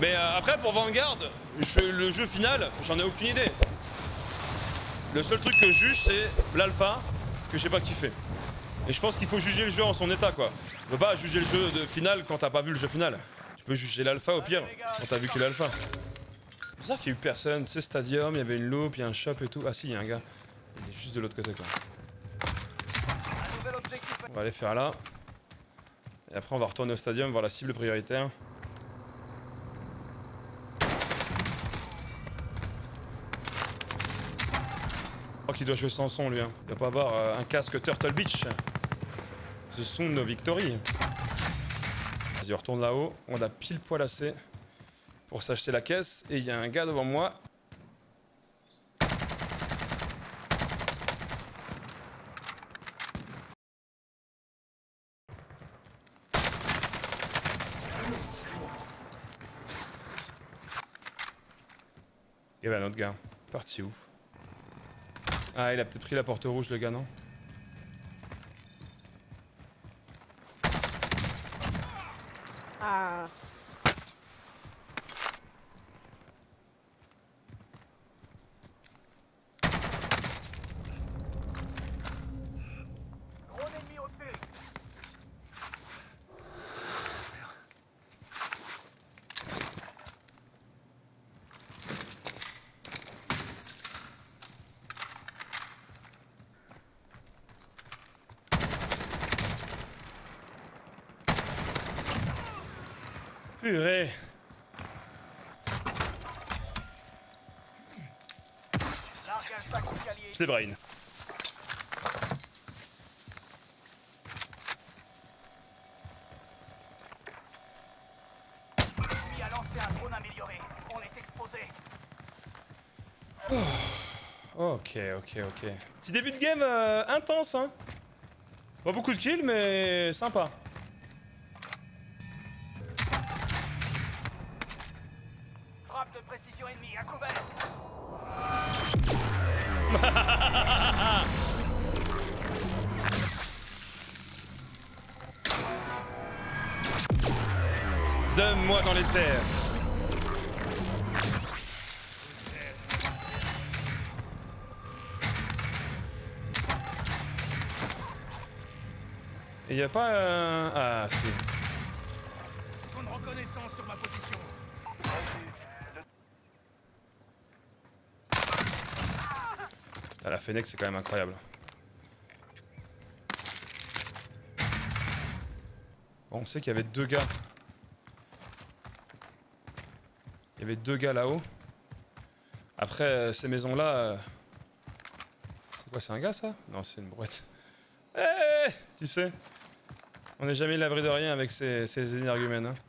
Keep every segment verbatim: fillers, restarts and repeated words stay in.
Mais euh, après, pour Vanguard, je, le jeu final, j'en ai aucune idée. Le seul truc que je juge, c'est l'alpha, que j'ai pas kiffé. Et je pense qu'il faut juger le jeu en son état, quoi. Tu peux pas juger le jeu de final quand t'as pas vu le jeu final. Tu peux juger l'alpha au pire, quand t'as vu que l'alpha. C'est pour ça qu'il y a eu personne. Tu sais, Stadium, il y avait une loupe, il y a un shop et tout. Ah si, il y a un gars. Il est juste de l'autre côté, quoi. On va aller faire là. Et après, on va retourner au Stadium, voir la cible prioritaire. Je crois qu'il doit jouer sans son, lui. Hein. Il doit pas avoir euh, un casque Turtle Beach. The Sound of Victory. Vas-y, on retourne là-haut. On a pile poil assez pour s'acheter la caisse. Et il y a un gars devant moi. Il y avait un autre gars. Parti où? Ah, il a peut-être pris la porte rouge, le gars, non? Ah. Drone ennemi au-dessus. Purée. Largage bac escalier. Je les brain. Lui a lancé un drone amélioré. On est exposé. Ok, ok, ok. Petit début de game euh, intense, hein. Pas beaucoup de kills, mais sympa. Frappe de précision ennemie à couvert. Donne-moi dans les airs. Et y a pas un... Ah, si. Zone reconnaissance sur ma position. Ah, la Fennec, c'est quand même incroyable. Bon, on sait qu'il y avait deux gars. Il y avait deux gars là-haut. Après, euh, ces maisons-là... Euh... C'est quoi, c'est un gars, ça? Non, c'est une brouette. Eh, tu sais, on n'est jamais à l'abri de rien avec ces, ces énergumènes. Hein.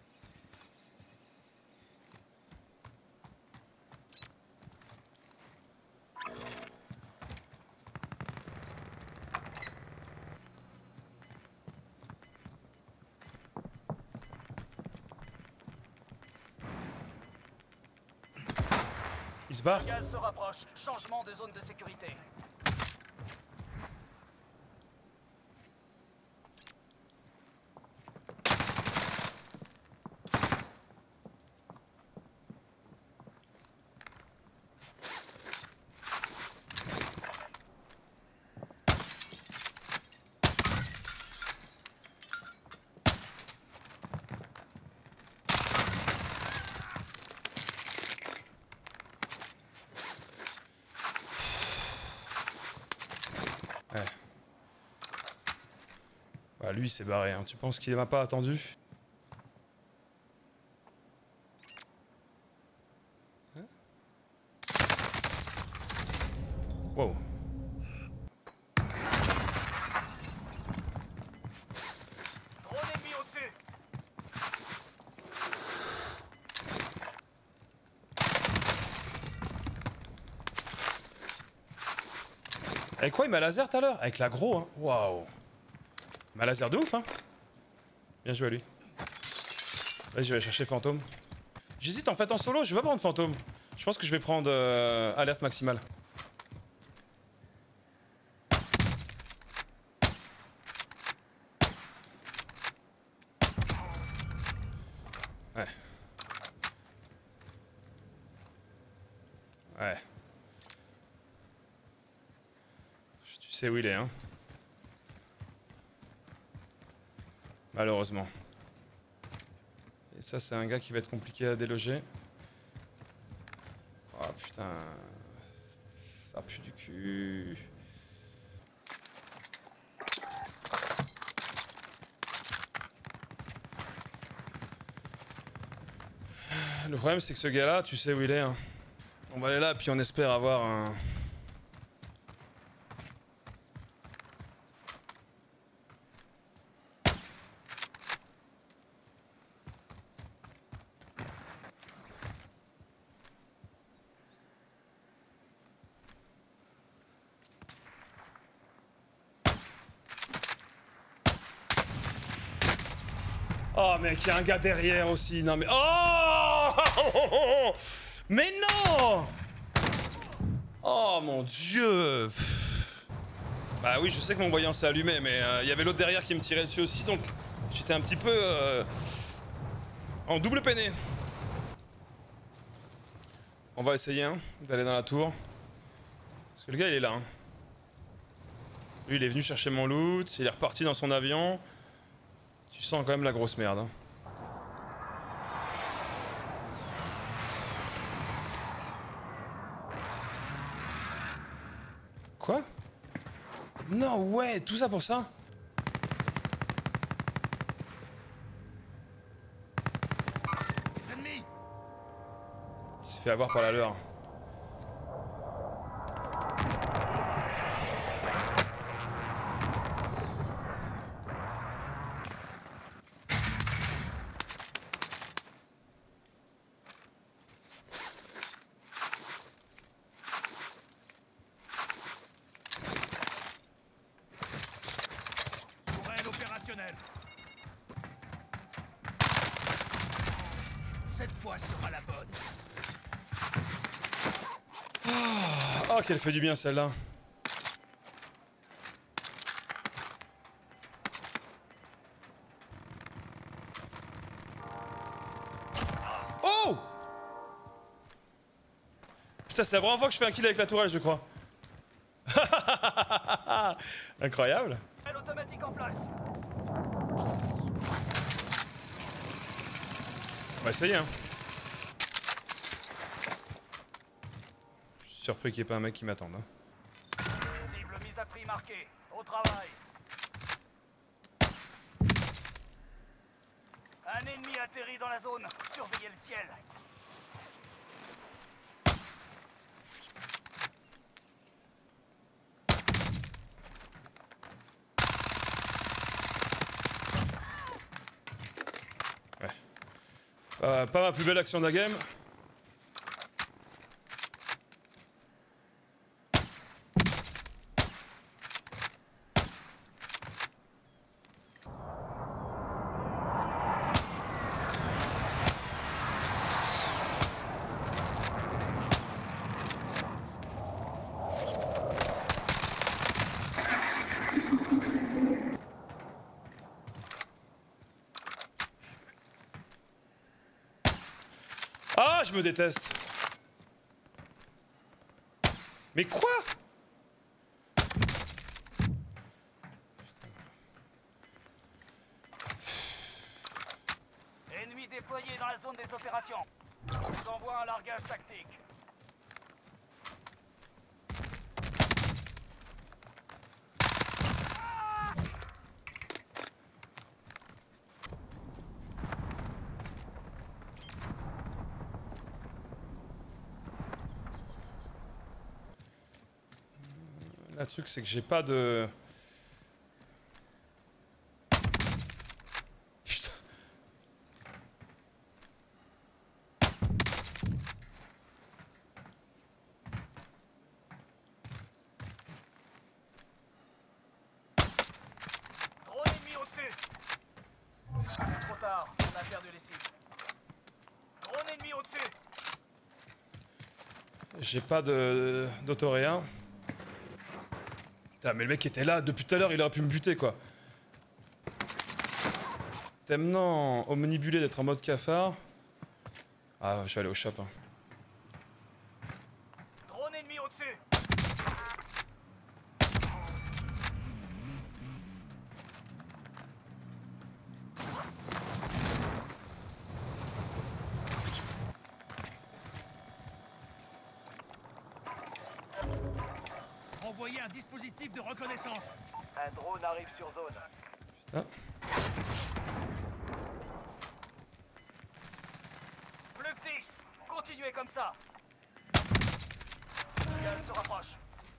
Il se barre? Gaz se rapproche. Changement de zone de sécurité. Ouais. Bah, lui, il s'est barré. Hein. Tu penses qu'il m'a pas attendu? Hein? Wow. Drone ennemi au-dessus. Avec quoi il m'a laser tout à l'heure? Avec l'aggro, hein. Waouh. Il m'a laser de ouf, hein. Bien joué à lui. Vas-y, je vais chercher fantôme. J'hésite en fait en solo, je vais pas prendre fantôme. Je pense que je vais prendre euh, alerte maximale. Ouais. Ouais. Tu sais où il est, hein. Malheureusement. Et ça, c'est un gars qui va être compliqué à déloger. Oh putain. Ça pue du cul. Le problème, c'est que ce gars-là, tu sais où il est, hein. On va aller là, puis on espère avoir un... Oh mec, il y a un gars derrière aussi. Non mais... Oh mais non. Oh mon dieu. Bah oui, je sais que mon voyant s'est allumé, mais il euh, y avait l'autre derrière qui me tirait dessus aussi, donc j'étais un petit peu... Euh, en double peiné. On va essayer hein, d'aller dans la tour. Parce que le gars il est là. Hein. Lui il est venu chercher mon loot, il est reparti dans son avion. Tu sens quand même la grosse merde. Hein. Quoi? Non, ouais, tout ça pour ça? Les ennemis! Il s'est fait avoir par la leur. Cette fois sera la bonne. Oh, qu'elle fait du bien celle-là. Oh! Putain, c'est la première fois que je fais un kill avec la tourelle, je crois. Incroyable. Automatique en place. On va essayer, hein. Je suis surpris qu'il n'y ait pas un mec qui m'attende. Hein. Cible mise à prix marquée. Au travail. Un ennemi atterrit dans la zone. Surveillez le ciel. Euh, pas ma plus belle action de la game. Ah, je me déteste. Mais quoi? Ennemi déployé dans la zone des opérations. Je vous envoie un largage tactique. Le truc, c'est que j'ai pas de... Putain. Drone ennemi au-dessus. C'est trop tard, on a perdu les cibles. Drone ennemi au-dessus. J'ai pas de d'autoréa. Putain, mais le mec était là depuis tout à l'heure, il aurait pu me buter quoi. T'aimes non omnibulé d'être en mode cafard. Ah, je vais aller au shop. Hein. envoyer un dispositif de reconnaissance. Un drone arrive sur zone. Putain. Plus que dix. Continuez comme ça. Le gaz se rapproche.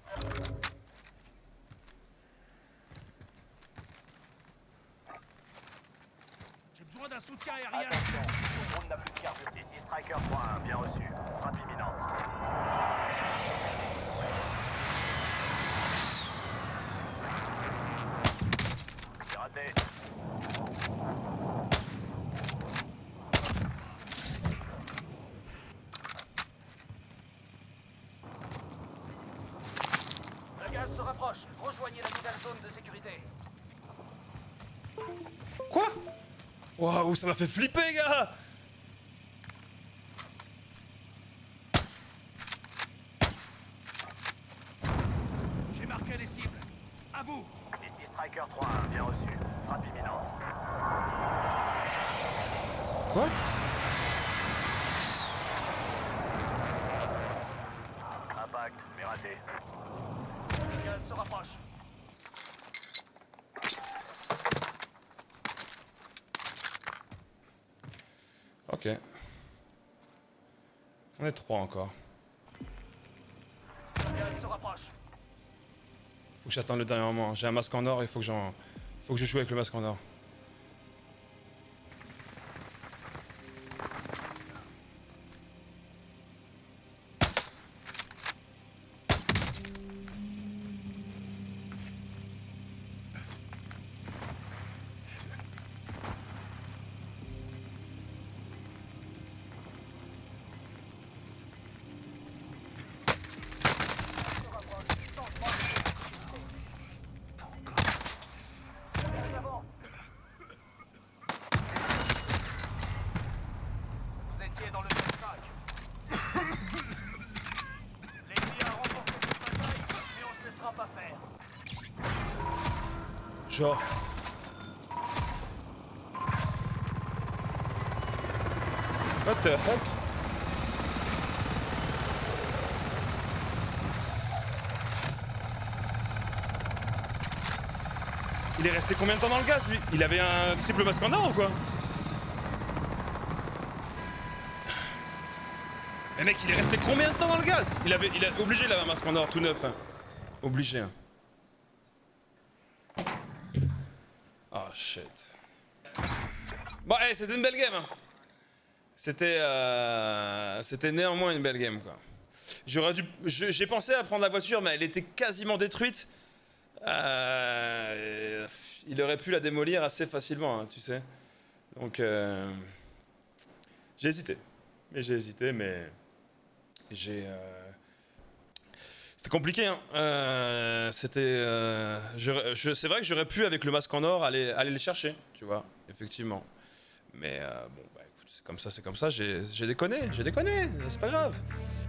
J'ai besoin d'un soutien aérien. Attention, le drone n'a plus de carburant. Ici Striker trois un, bien reçu. Frappe imminente. C'est raté. Le gaz se rapproche. Rejoignez la nouvelle zone de sécurité. Quoi? Waouh, ça m'a fait flipper, gars! J'ai marqué les cibles. À vous. Ici Striker trois un, bien reçu. Frappe imminente. Quoi? Impact, mais raté. Le gaz se rapproche. Ok. On est trois encore. Le gaz se rapproche. Faut que j'attende le dernier moment. J'ai un masque en or, il faut que j'en. Faut que je joue avec le masque en or. Vous étiez dans le top cinq. L'ennemi a remporté cette bataille, mais on se laissera pas faire. Genre. What the heck? Il est resté combien de temps dans le gaz, lui? Il avait un triple masque en or ou quoi? Mais mec, il est resté combien de temps dans le gaz? Il avait, il a obligé, il avait un masque en or tout neuf. Hein. Obligé. Hein. Oh shit. Bon, hey, c'était une belle game. Hein. C'était, euh, c'était néanmoins une belle game, quoi. J'aurais dû, j'ai pensé à prendre la voiture, mais elle était quasiment détruite. Euh, il aurait pu la démolir assez facilement, hein, tu sais. Donc, euh, j'ai hésité. Mais j'ai hésité, mais j'ai. Euh, C'était compliqué, hein. Euh, C'était. Euh, je, je, c'est vrai que j'aurais pu, avec le masque en or, aller, aller le chercher, tu vois, effectivement. Mais euh, bon, bah écoute, c'est comme ça, c'est comme ça. J'ai déconné, j'ai déconné, c'est pas grave.